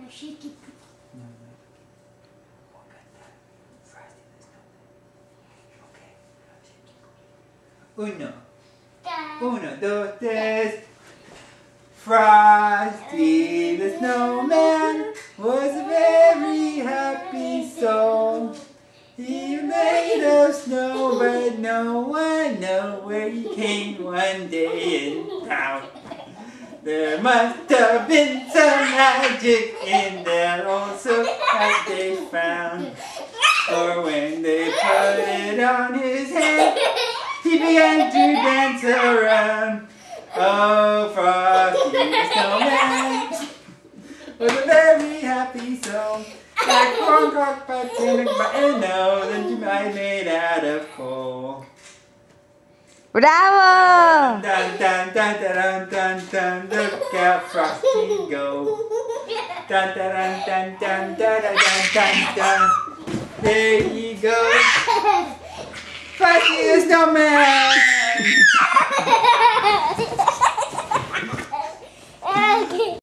shake it. No. What got that? Frosty the Snowman. Okay. Uno, dos, tres. Frosty the Snowman was a very happy soul. He made of snow, but no one knows where he came one day in town. There must have been some magic in that old silk that they found. For when they put it on his head, he began to dance around. Oh, Frosty the Snowman was a very happy soul. Like corn cock pipes in a button nose and made out of coal. Bravo! Dun dun dun dun dun dun, look out Frosty go. Dun dun dun dun dun dun dun dun. There he goes. Frosty the Snowman!